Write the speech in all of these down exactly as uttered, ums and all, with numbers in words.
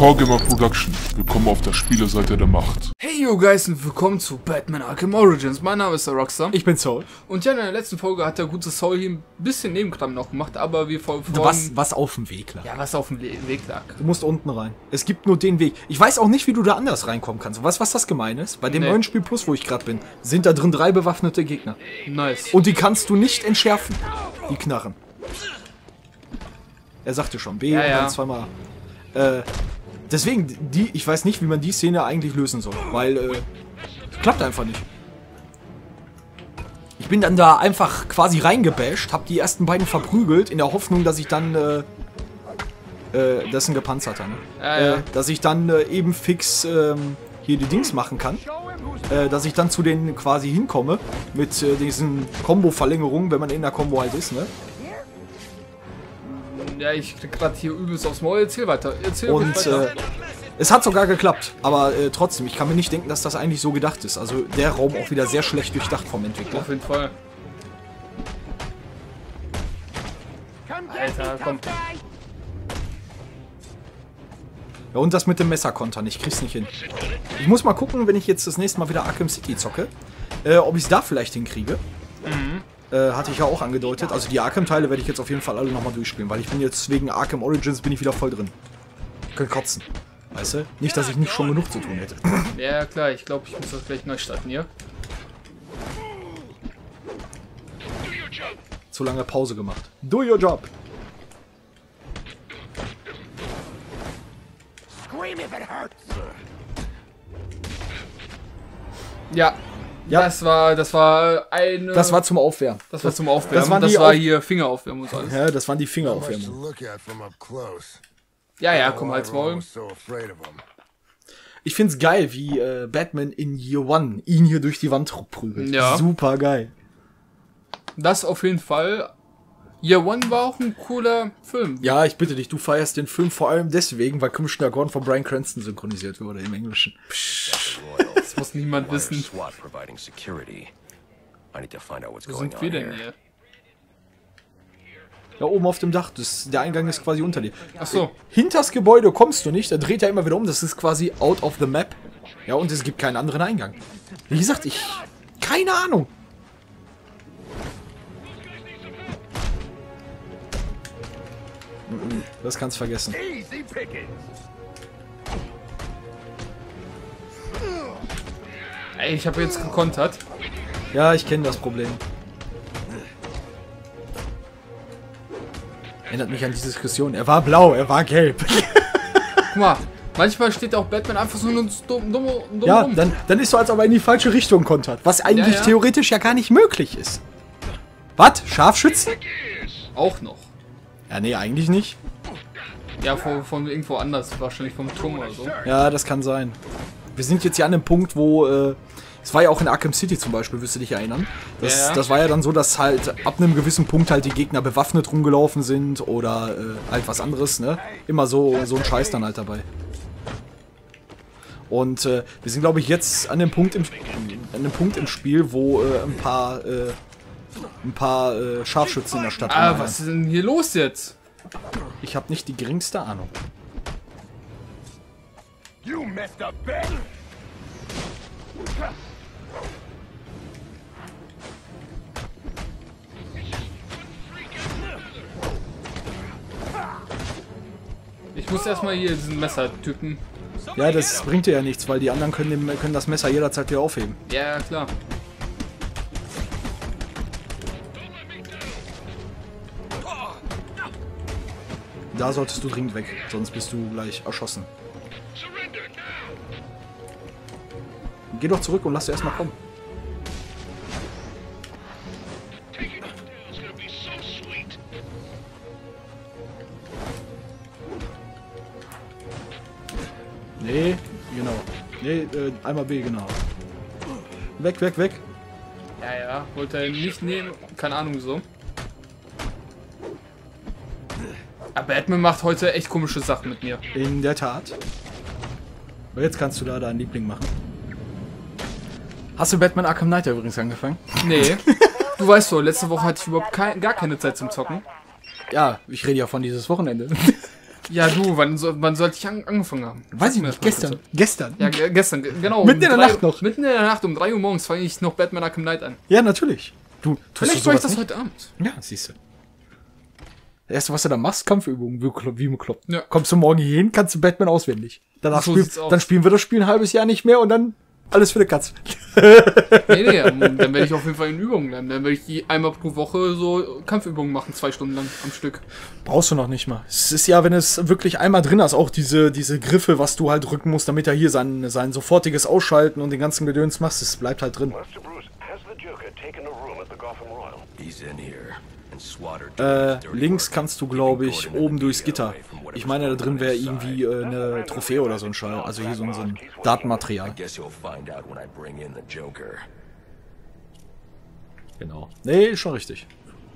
Core Production. Willkommen auf der Spieleseite der Macht. Hey you guys und willkommen zu Batman Arkham Origins. Mein Name ist der Rockstar. Ich bin Soul. Und ja, in der letzten Folge hat der gute Soul hier ein bisschen Nebenkram noch gemacht, aber wir vor Was, was auf dem Weg lag. Ja, was auf dem Le Weg lag. Du musst unten rein. Es gibt nur den Weg. Ich weiß auch nicht, wie du da anders reinkommen kannst. Weißt du, was das gemein ist? Bei dem Nee. neuen Spiel Plus, wo ich gerade bin, sind da drin drei bewaffnete Gegner. Nice. Und die kannst du nicht entschärfen. Die Knarren. Er sagte schon B Ja, und ja. dann zweimal A. Äh, deswegen, die, ich weiß nicht, wie man die Szene eigentlich lösen soll. Weil, äh, es klappt einfach nicht. Ich bin dann da einfach quasi reingebasht, hab die ersten beiden verprügelt, in der Hoffnung, dass ich dann, äh, äh, das ist ein gepanzerter, ne? Ja, ja. Äh, dass ich dann äh, eben fix, ähm, hier die Dings machen kann. Äh, dass ich dann zu denen quasi hinkomme, mit äh, diesen Combo-Verlängerungen, wenn man in der Combo halt ist, ne? Ja, ich krieg gerade hier übelst aufs Maul. Erzähl weiter. Erzähl ruhig Und weiter. äh, es hat sogar geklappt, aber äh, trotzdem, ich kann mir nicht denken, dass das eigentlich so gedacht ist. Also der Raum auch wieder sehr schlecht durchdacht vom Entwickler. Auf jeden Fall. Alter, komm. Ja, und das mit dem Messerkontern, ich krieg's nicht hin. Ich muss mal gucken, wenn ich jetzt das nächste Mal wieder Arkham City zocke, äh, ob ich es da vielleicht hinkriege. Mhm. Äh, hatte ich ja auch angedeutet. Also die Arkham-Teile werde ich jetzt auf jeden Fall alle nochmal durchspielen, weil ich bin jetzt wegen Arkham Origins bin ich wieder voll drin. Ich kann kotzen. Weißt du? Nicht, dass ich nicht schon genug zu tun hätte. Ja, klar. Ich glaube, ich muss das gleich neu starten hier. Zu lange Pause gemacht. Do your job. Ja. Ja. Das war, das war eine... Das war zum Aufwärmen. Das war zum Aufwärmen. Das waren das die war Auf- hier Fingeraufwärmen und alles. Ja, das waren die much to Fingeraufwärmungen. look at from up close. Ja, ja, komm, halt's Everyone Maul. was so afraid of him. Ich find's geil, wie äh, Batman in Year One ihn hier durch die Wand prügelt. Ja. Super geil. Das auf jeden Fall. Year One war auch ein cooler Film. Ja, ich bitte dich, du feierst den Film vor allem deswegen, weil Commissioner Gordon von Bryan Cranston synchronisiert wurde im Englischen. Das muss niemand wissen. SWAT providing security. I need to find out what's Wo going sind on wir denn here. hier? Da oben auf dem Dach, das, der Eingang ist quasi unter dir. Achso. Hinters Gebäude kommst du nicht, da dreht er immer wieder um, das ist quasi out of the map. Ja, und es gibt keinen anderen Eingang. Wie gesagt, ich... keine Ahnung. Mhm, das kannst vergessen. Ey, ich habe jetzt gekontert. Ja, ich kenne das Problem. Erinnert mich an die Diskussion. Er war blau, er war gelb. Guck mal, manchmal steht auch Batman einfach so nur dumm, dumm, dumm Ja, rum. dann, dann ist so, als ob er in die falsche Richtung kontert. Was eigentlich Ja, ja. theoretisch ja gar nicht möglich ist. Was? Scharfschützen? Auch noch. Ja, nee, eigentlich nicht. Ja, von, von irgendwo anders. Wahrscheinlich vom Turm oder so. Ja, das kann sein. Wir sind jetzt ja an dem Punkt, wo... Äh, es war ja auch in Arkham City zum Beispiel, wirst du dich erinnern. Das, Ja, ja. das war ja dann so, dass halt ab einem gewissen Punkt halt die Gegner bewaffnet rumgelaufen sind oder äh, halt was anderes, ne? Immer so, so ein Scheiß dann halt dabei. Und äh, wir sind, glaube ich, jetzt an dem Punkt im, an dem Punkt im Spiel, wo äh, ein paar, äh, ein paar äh, Scharfschützen in der Stadt Ah, rumrennen. was ist denn hier los jetzt? Ich habe nicht die geringste Ahnung. You messed up bad. Ich muss erstmal hier diesen Messertypen. Ja, das bringt dir ja nichts, weil die anderen können, dem, können das Messer jederzeit wieder aufheben. Ja, klar. Da solltest du dringend weg, sonst bist du gleich erschossen. Geh doch zurück und lass dir erstmal kommen. Nee, genau. Nee, äh, einmal B, genau. Weg, weg, weg. Ja, ja. Wollte er nicht nehmen. Keine Ahnung wieso. Aber Batman macht heute echt komische Sachen mit mir. In der Tat. Aber jetzt kannst du da deinen Liebling machen. Hast du Batman Arkham Knight übrigens angefangen? Nee. Du weißt doch, letzte Woche hatte ich überhaupt kein, gar keine Zeit zum Zocken. Ja, ich rede ja von dieses Wochenende. Ja, du, wann, so, wann sollte ich an, angefangen haben? Weiß ich Sag mir nicht, das mal gestern. bitte. Gestern. Ja, ge- gestern, ge- genau. Mitten in der drei- Nacht noch. Mitten in der Nacht, um drei Uhr morgens fange ich noch Batman Arkham Knight an. Ja, natürlich. Du, tust Vielleicht du mache ich sowas das nicht? heute Abend. Ja, siehst du. Das erste, was du da machst, Kampfübungen, wie beklopp- wie bekloppt. Ja. Kommst du morgen hier hin, kannst du Batman auswendig. Danach So spiel, sieht's aus. dann spielen wir das Spiel ein halbes Jahr nicht mehr und dann alles für die Katz. Nee, nee, dann werde ich auf jeden Fall in Übungen bleiben. Dann werde ich die einmal pro Woche so Kampfübungen machen, zwei Stunden lang am Stück. Brauchst du noch nicht mal. Es ist ja, wenn es wirklich einmal drin hast, auch diese, diese Griffe, was du halt drücken musst, damit er hier sein, sein sofortiges Ausschalten und den ganzen Gedöns machst, es bleibt halt drin. Master Bruce, has the Joker taken a room at the Gotham Royal? He's in here. And Swatter Äh, links kannst du, glaube ich, oben durchs Gitter. Ich meine, da drin wäre irgendwie äh, eine Trophäe oder so ein Schall. Also hier so ein, so ein Datenmaterial. Guess you'll find out when I bring in the Joker. Genau. Nee, ist schon richtig.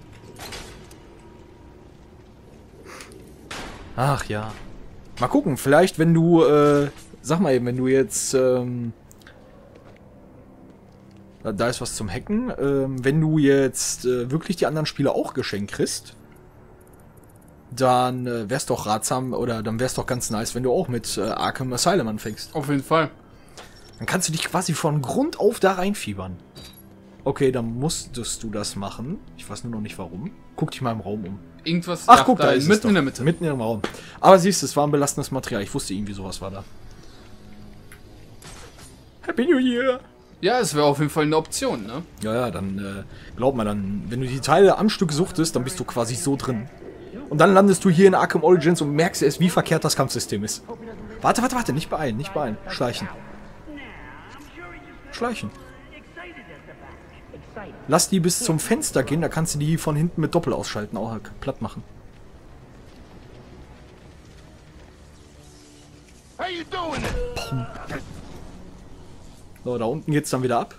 Ach ja. Mal gucken, vielleicht wenn du, äh, sag mal eben, wenn du jetzt, ähm, da- da ist was zum Hacken, ähm, wenn du jetzt äh, wirklich die anderen Spiele auch geschenkt kriegst, dann äh, wär's doch ratsam, oder dann wär's doch ganz nice, wenn du auch mit äh, Arkham Asylum anfängst. Auf jeden Fall. Dann kannst du dich quasi von Grund auf da reinfiebern. Okay, dann musstest du das machen. Ich weiß nur noch nicht warum. Guck dich mal im Raum um. Irgendwas. Ach, guck, da ist es mitten doch. in der Mitte. Mitten im Raum. Aber siehst du, es war ein belastendes Material. Ich wusste irgendwie, sowas war da. Happy New Year! Ja, es wäre auf jeden Fall eine Option, ne? Ja, ja, dann äh, glaub mal, dann, wenn du die Teile am Stück suchtest, dann bist du quasi so drin. Und dann landest du hier in Arkham Origins und merkst erst, wie verkehrt das Kampfsystem ist. Warte, warte, warte, nicht beeilen, nicht beeilen. Schleichen. Schleichen. Lass die bis zum Fenster gehen, da kannst du die von hinten mit Doppel ausschalten, auch halt platt machen. How you doing it? So, da unten geht's dann wieder ab.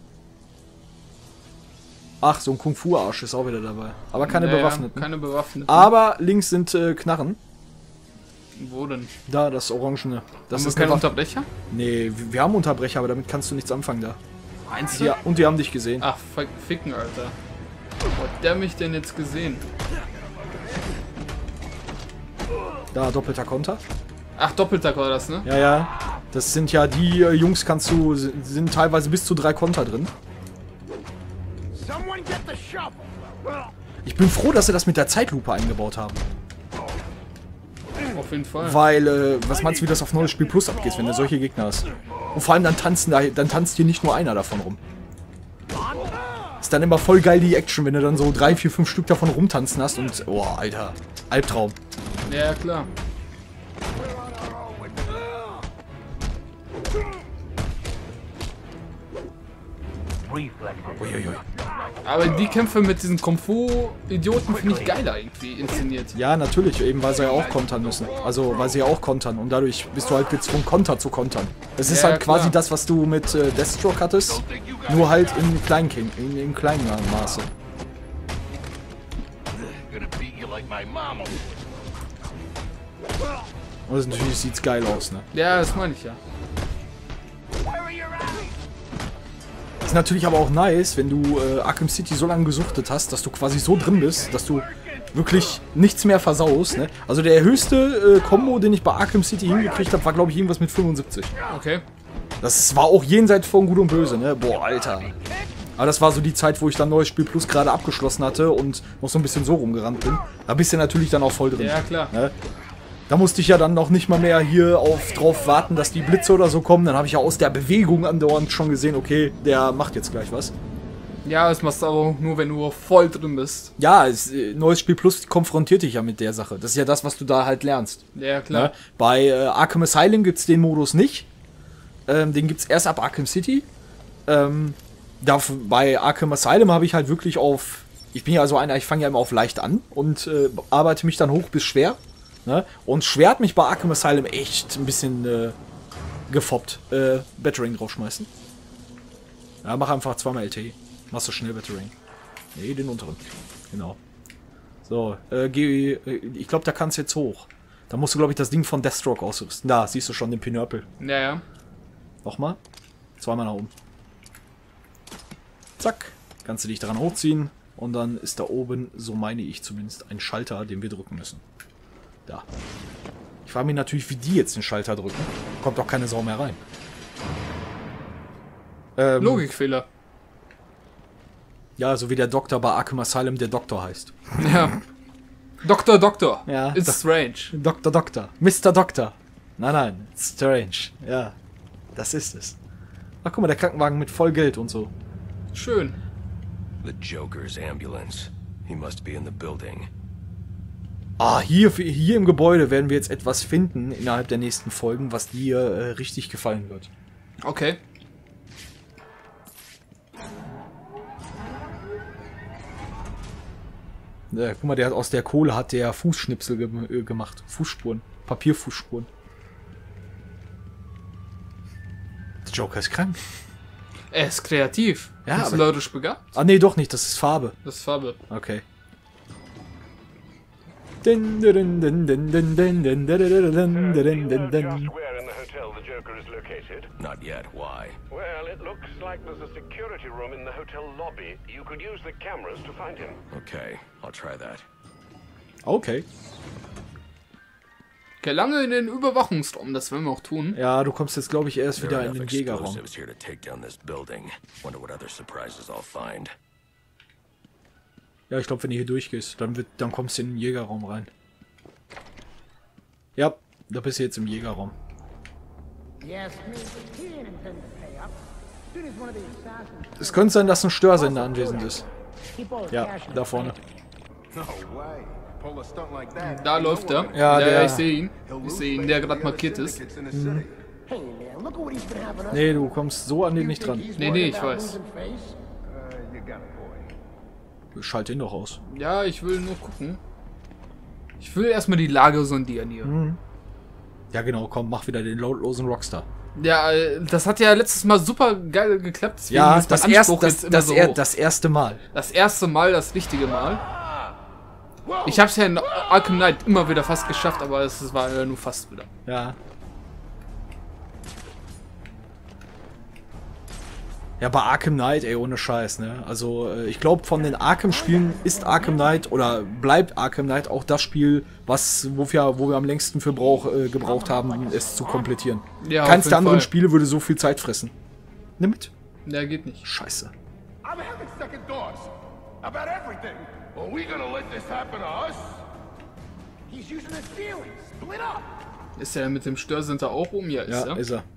Ach, so ein Kung-Fu-Arsch ist auch wieder dabei. Aber keine Naja, Bewaffneten. Keine Bewaffneten. Aber links sind äh, Knarren. Wo denn? Da, das Orangene. Das Haben ist wir keinen eine Waffe. Unterbrecher? Nee, wir wir haben Unterbrecher, aber damit kannst du nichts anfangen da. Meinst du? Ja, und die haben dich gesehen. Ach, fick- ficken, Alter. Wo hat der mich denn jetzt gesehen? Da, doppelter Konter. Ach, Doppeltag war das, ne? Ja, ja. Das sind ja die äh, Jungs, kannst du, sind teilweise bis zu drei Konter drin. Someone get the shovel. Ich bin froh, dass sie das mit der Zeitlupe eingebaut haben. Auf jeden Fall. Weil, äh, was meinst du, wie das auf neues Spiel Plus abgeht, wenn du solche Gegner hast? Und vor allem dann tanzen da, dann tanzt hier nicht nur einer davon rum. Ist dann immer voll geil die Action, wenn du dann so drei, vier, fünf Stück davon rumtanzen hast und, oh, Alter, Albtraum. Ja, klar. Uiuiui. Aber die Kämpfe mit diesen Kung-Fu-Idioten finde ich geiler irgendwie inszeniert. Ja, natürlich, eben weil sie ja auch kontern müssen. Also, weil sie ja auch kontern und dadurch bist du halt gezwungen, Konter zu kontern. Es ist Ja, halt quasi klar. das, was du mit äh, Deathstroke hattest, nur halt in kleinen, in, in kleinen Maße. Gonna beat you like my mama. Und das natürlich sieht's geil aus, ne? Ja, das meine ich ja. Ist natürlich aber auch nice, wenn du äh, Arkham City so lange gesuchtet hast, dass du quasi so drin bist, dass du wirklich nichts mehr versaust, ne? Also der höchste äh, Combo, den ich bei Arkham City hingekriegt habe, war glaube ich irgendwas mit fünfundsiebzig. Okay. Das war auch jenseits von Gut und Böse, ne? Boah, Alter. Aber das war so die Zeit, wo ich dann neues Spiel Plus gerade abgeschlossen hatte und noch so ein bisschen so rumgerannt bin. Da bist du natürlich dann auch voll drin. Ja, klar. Ne? Da musste ich ja dann noch nicht mal mehr hier auf drauf warten, dass die Blitze oder so kommen. Dann habe ich ja aus der Bewegung andauernd schon gesehen, okay, der macht jetzt gleich was. Ja, das machst du aber nur, wenn du voll drin bist. Ja, es, äh, neues Spiel Plus konfrontiert dich ja mit der Sache. Das ist ja das, was du da halt lernst. Ja, klar. Ne? Bei äh, Arkham Asylum gibt es den Modus nicht. Ähm, den gibt es erst ab Arkham City. Ähm, da, bei Arkham Asylum habe ich halt wirklich auf... Ich bin ja so einer, ich fange ja immer auf leicht an und äh, arbeite mich dann hoch bis schwer. Ne? Und schwer hat mich bei Arkham Asylum echt ein bisschen äh, gefoppt. Äh, Battering draufschmeißen. Ja, mach einfach zweimal L T. Machst du schnell Battering. Nee, den unteren. Genau. So, äh, geh, äh, ich glaube, da kannst du jetzt hoch. Da musst du, glaube ich, das Ding von Deathstroke ausrüsten. Da, siehst du schon den Pinöppel. Ja, ja. Nochmal. Zweimal nach oben. Zack. Kannst du dich dran hochziehen. Und dann ist da oben, so meine ich zumindest, ein Schalter, den wir drücken müssen. Da. Ich frage mich natürlich, wie die jetzt den Schalter drücken. Kommt doch keine Sau mehr rein. Ähm, Logikfehler. Ja, so wie der Doktor bei Arkham Asylum der Doktor heißt. Ja. Doktor, Doktor. Ja, Ist Do- strange. Doktor, Doktor. Mister Doktor. Nein, nein. Strange. Ja. Das ist es. Ach, guck mal, der Krankenwagen mit voll Geld und so. Schön. The Joker's ambulance. He must be in the building. Ah, hier, hier im Gebäude werden wir jetzt etwas finden innerhalb der nächsten Folgen, was dir äh, richtig gefallen wird. Okay. Ja, guck mal, der hat aus der Kohle hat der Fußschnipsel ge äh, gemacht. Fußspuren. Papierfußspuren. Der Joker ist krank. Er ist kreativ. Ja, aber- Künstlerisch begabt. Ah, nee, doch nicht. Das ist Farbe. Das ist Farbe. Okay. Din, din, din, din, din, din, din, din, din, Do din, you din, know din, just din. where in the hotel the Joker is located? Not yet. Why? Well, it looks like there's a security room in the hotel lobby. You could use the cameras to find him. Okay, I'll try that. Okay. Gelange in den Überwachungsraum, das werden wir auch tun. Ja, du kommst jetzt, glaube ich, erst There wieder are in enough den Jägerraum. explosives here to take down this building. Wonder what other surprises I'll find. Ja, ich glaube, wenn du hier durchgehst, dann, wird, dann kommst du in den Jägerraum rein. Ja, da bist du jetzt im Jägerraum. Yes, me. He didn't intend to pay up. Soon as one of the assassins Es könnte sein, dass ein Störsender anwesend ist. keep all his Ja, cash in da the vorne. bank. No way. Pull a stunt like that. Da läuft er. Ja, der- ich sehe ihn. Ich sehe ihn, der gerade markiert ist. Hey, man, look at what he's been having us. Nee, du kommst so an den nicht dran. Nee, nee, ich weiß. Losing face. Uh, you got a point. Schalt ihn doch aus. Ja, ich will nur gucken. Ich will erstmal die Lage sondieren hier. Ja, genau, komm, mach wieder den lautlosen Rockstar. Ja, äh, das hat ja letztes Mal super geil geklappt. Deswegen Ja, ist mein das, erst, Anspruch das, jetzt immer das, so er, hoch. das erste Mal. Das erste Mal, das richtige Mal. Ich hab's ja in Arkham Knight immer wieder fast geschafft, aber es war ja nur fast wieder. Ja. Ja, bei Arkham Knight, ey, ohne Scheiß, ne? Also, äh, ich glaube, von den Arkham-Spielen ist Arkham Knight oder bleibt Arkham Knight auch das Spiel, was, wo wir, wo wir am längsten für brauch, äh, gebraucht haben, es zu komplettieren. Ja, auf Keins jeden der anderen Fall. Spiele würde so viel Zeit fressen. Nimm mit. Ja, geht nicht. Scheiße. I'm having second thoughts about everything. Are we gonna let this happen to us? He's using his feelings. Split up. Ist er mit dem Störcenter auch um? Ja, ist Ja, er. ist er.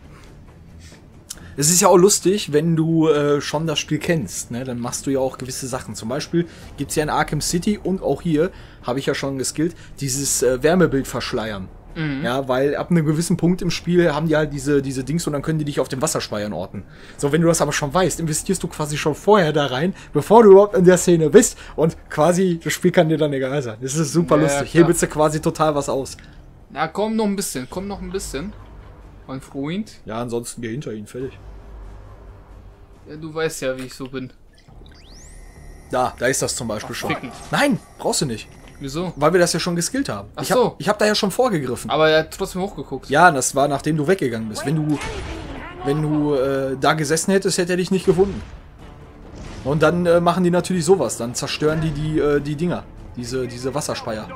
Es ist ja auch lustig, wenn du äh, schon das Spiel kennst, ne? Dann machst du ja auch gewisse Sachen. Zum Beispiel gibt es ja in Arkham City und auch hier, habe ich ja schon geskillt, dieses äh, Wärmebild verschleiern. Ja, weil ab einem gewissen Punkt im Spiel haben die halt diese, diese Dings und dann können die dich auf dem Wasserspeiern orten. So, wenn du das aber schon weißt, investierst du quasi schon vorher da rein, bevor du überhaupt in der Szene bist und quasi, das Spiel kann dir dann egal sein. Das ist super Ja, lustig. klar. Hebelst du quasi total was aus. Na, komm noch ein bisschen, komm noch ein bisschen. Mein Freund. Ja, ansonsten geh hinter ihn, fertig. Ja, du weißt ja, wie ich so bin. Da, da ist das zum Beispiel schon. ficken. Nein, brauchst du nicht. Wieso? Weil wir das ja schon geskillt haben. Ach ich hab, so. ich hab da ja schon vorgegriffen. Aber er hat trotzdem hochgeguckt. Ja, das war nachdem du weggegangen bist. Wenn du, wenn du äh, da gesessen hättest, hätte er dich nicht gefunden. Und dann äh, machen die natürlich sowas. Dann zerstören die die, äh, die Dinger. Diese, diese Wasserspeier.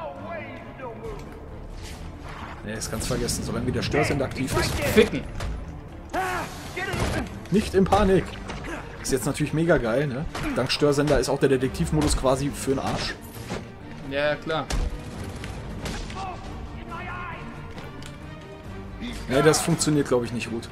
Nee, ist ganz vergessen. Solange wie der Störsender aktiv ist. Ficken. Nicht in Panik. Ist jetzt natürlich mega geil, ne? Dank Störsender ist auch der Detektivmodus quasi für den Arsch. Ja, klar. Ne, das funktioniert, glaube ich, nicht gut.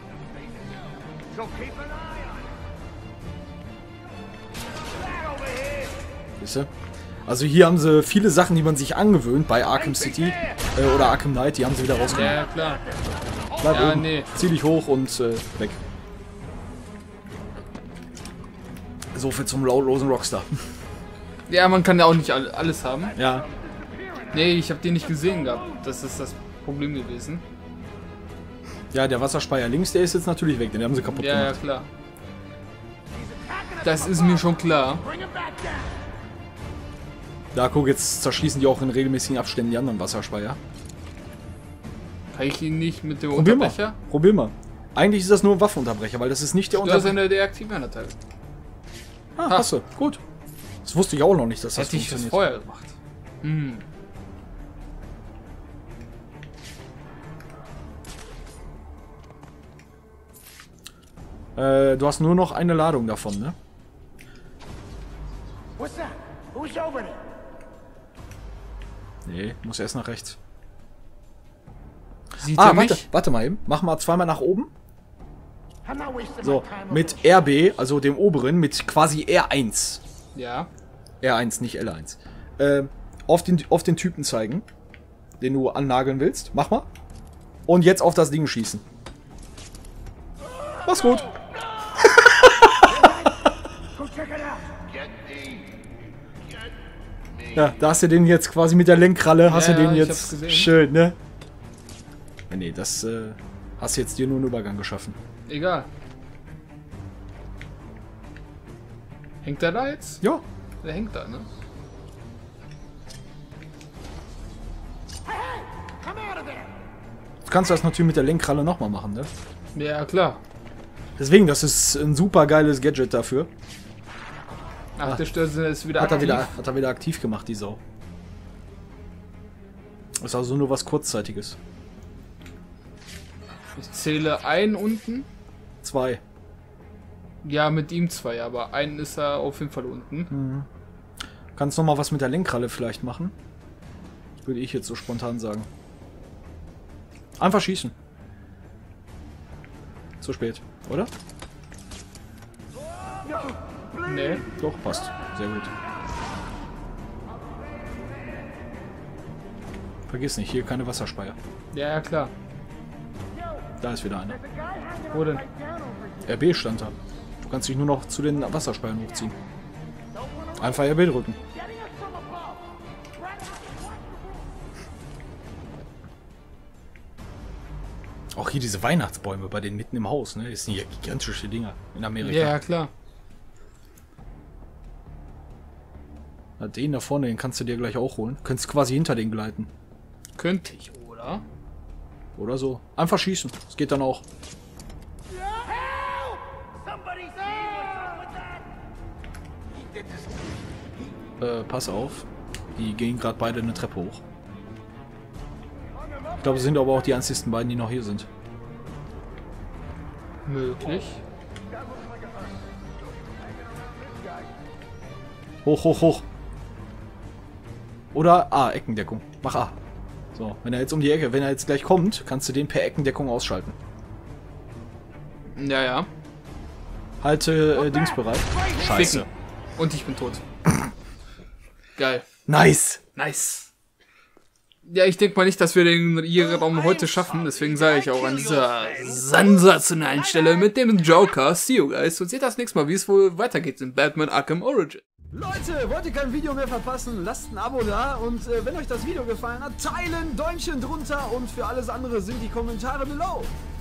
Siehst du? Also hier haben sie viele Sachen, die man sich angewöhnt bei Arkham City äh, oder Arkham Knight, die haben sie wieder rausgenommen. Ja, klar. Bleib ja, oben, nee. zieh dich hoch und äh, weg. So viel zum lautlosen Rockstar. Ja, man kann ja auch nicht all- alles haben. Ja, Nee, ich habe den nicht gesehen gehabt. Das ist das Problem gewesen. ja, der Wasserspeier links, der ist jetzt natürlich weg, den haben sie kaputt Ja, ja, gemacht. klar. Das ist mir schon klar. Da guck, jetzt zerschießen die auch in regelmäßigen Abständen die anderen Wasserspeier. Kann ich ihn nicht mit dem Probier mal. Unterbrecher? Probier mal. Eigentlich ist das nur ein Waffenunterbrecher, weil das ist nicht der Unterbrecher. Störsender deaktivieren hat er. Ah, hast du. Gut. Das wusste ich auch noch nicht, dass das Hätte ich das funktioniert. vorher gemacht. Hm. Äh, du hast nur noch eine Ladung davon, ne? What's that? Who's over there? Nee, muss erst nach rechts. Sieht Ah, er warte, mich? warte mal eben. Mach mal zweimal nach oben. I'm not wasting So, my time mit over R B, also dem oberen, mit quasi R eins. Ja. R eins, nicht L eins. Äh, auf den, auf den Typen zeigen, den du annageln willst. Mach mal. Und jetzt auf das Ding schießen. Mach's gut. Go check it out. Get me. Get me. Ja, da hast du den jetzt quasi mit der Lenkkralle, hast Ja, du den ich hab's jetzt gesehen. schön, ne? Ja, nee, das äh, hast jetzt dir nur einen Übergang geschaffen. Egal. Hängt er da jetzt? Ja, Der hängt da, ne? Come out of there. du kannst das natürlich mit der Lenkkralle nochmal machen, ne? Ja, klar. Deswegen, das ist ein super geiles Gadget dafür. Ach, der Störsel ist wieder Hat er aktiv. wieder, hat er wieder aktiv gemacht, die Sau. Ist also nur was Kurzzeitiges. Ich zähle einen unten. Zwei. Ja, mit ihm zwei, aber einen ist er auf jeden Fall unten. Kannst noch mal was mit der Lenkkralle vielleicht machen? Würde ich jetzt so spontan sagen. Einfach schießen. Zu spät, oder? Nee. Doch, passt. Sehr gut. Vergiss nicht, hier keine Wasserspeier. Ja, ja, klar. Da ist wieder einer. Wo denn? R B stand da. Du kannst dich nur noch zu den Wasserspeiern hochziehen. Einfach R B drücken. Auch hier diese Weihnachtsbäume bei denen mitten im Haus, ne? Das sind ja gigantische Dinger in Amerika. Ja, ja, klar. Na, den da vorne, den kannst du dir gleich auch holen. Könntest quasi hinter den gleiten. Könnte ich, oder? Oder so. Einfach schießen. Das geht dann auch. Somebody see what's up with that? Äh, pass auf. Die gehen gerade beide eine Treppe hoch. Ich glaube, es sind aber auch die einzigsten beiden, die noch hier sind. Möglich. Hoch, hoch, hoch. Oder A, Eckendeckung. Mach A. So, wenn er jetzt um die Ecke, wenn er jetzt gleich kommt, kannst du den per Eckendeckung ausschalten. Ja, ja. Halte äh, Dings bereit. Scheiße. Ficken. Und ich bin tot. Geil. Nice. Nice. Ja, ich denke mal nicht, dass wir den Raum heute schaffen. Deswegen sage ich auch an dieser sensationellen Stelle mit dem Joker. See you guys. Und seht das nächste Mal, wie es wohl weitergeht in Batman Arkham Origins. Leute, wollt ihr kein Video mehr verpassen? Lasst ein Abo da und äh, wenn euch das Video gefallen hat, teilen, Däumchen drunter und für alles andere sind die Kommentare below.